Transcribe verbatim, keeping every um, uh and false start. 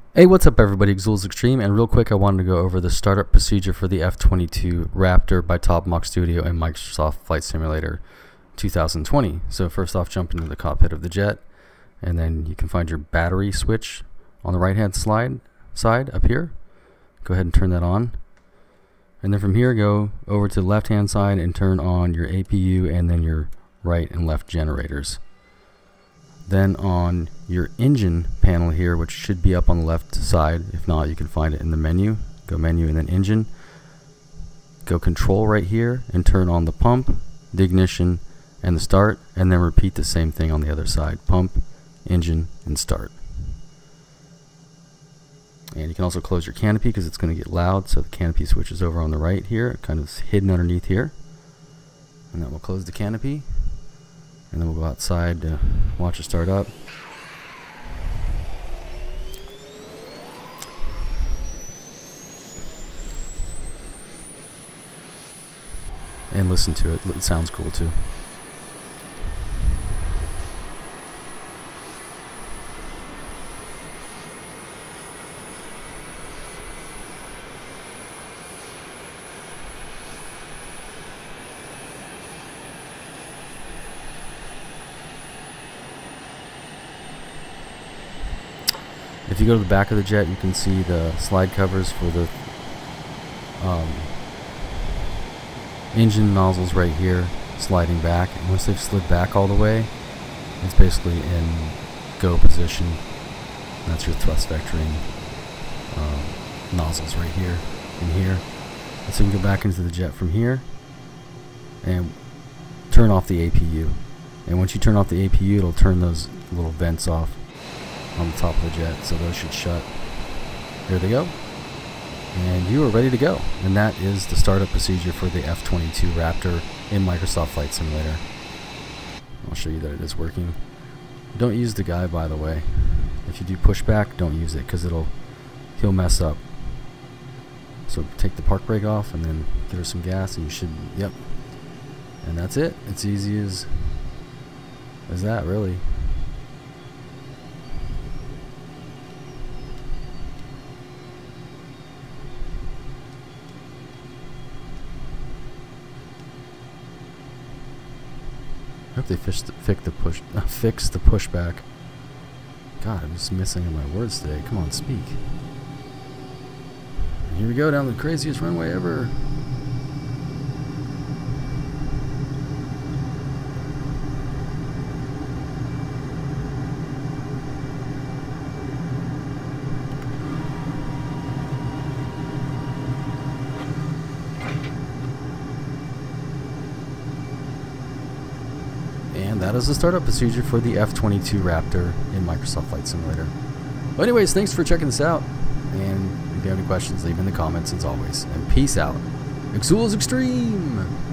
Hey, what's up everybody, Exul's Extreme, and real quick I wanted to go over the startup procedure for the F twenty-two Raptor by Top Mach Studio and Microsoft Flight Simulator two thousand twenty. So first off, jump into the cockpit of the jet, and then you can find your battery switch on the right hand slide side up here. Go ahead and turn that on, and then from here go over to the left hand side and turn on your A P U and then your right and left generators. Then on your engine panel here, which should be up on the left side, if not you can find it in the menu, go menu and then engine, go control right here and turn on the pump, the ignition and the start, and then repeat the same thing on the other side, pump, engine and start. And you can also close your canopy because it's going to get loud, so the canopy switch is over on the right here, kind of hidden underneath here, and then we'll close the canopy. And then we'll go outside to watch it start up. And listen to it. It sounds cool too. If you go to the back of the jet, you can see the slide covers for the um, engine nozzles right here sliding back. And once they've slid back all the way, it's basically in go position. That's your thrust vectoring um, nozzles right here and here. And so you can go back into the jet from here and turn off the A P U. And once you turn off the A P U, it'll turn those little vents off on the top of the jet, so those should shut. There they go, and you are ready to go. And that is the startup procedure for the F twenty-two Raptor in Microsoft Flight Simulator. I'll show you that it is working. Don't use the guy, by the way. If you do pushback, don't use it because it'll he'll mess up. So take the park brake off and then give her some gas, and you should. Yep. And that's it. It's easy as as that, really. I hope they fix the, fix the push, uh, fix the pushback. God, I'm just missing in my words today. Come on, speak. And here we go down the craziest runway ever. And that is the startup procedure for the F twenty-two Raptor in Microsoft Flight Simulator. Well, anyways, thanks for checking this out. And if you have any questions, leave in the comments as always. And peace out. Exul's Extreme!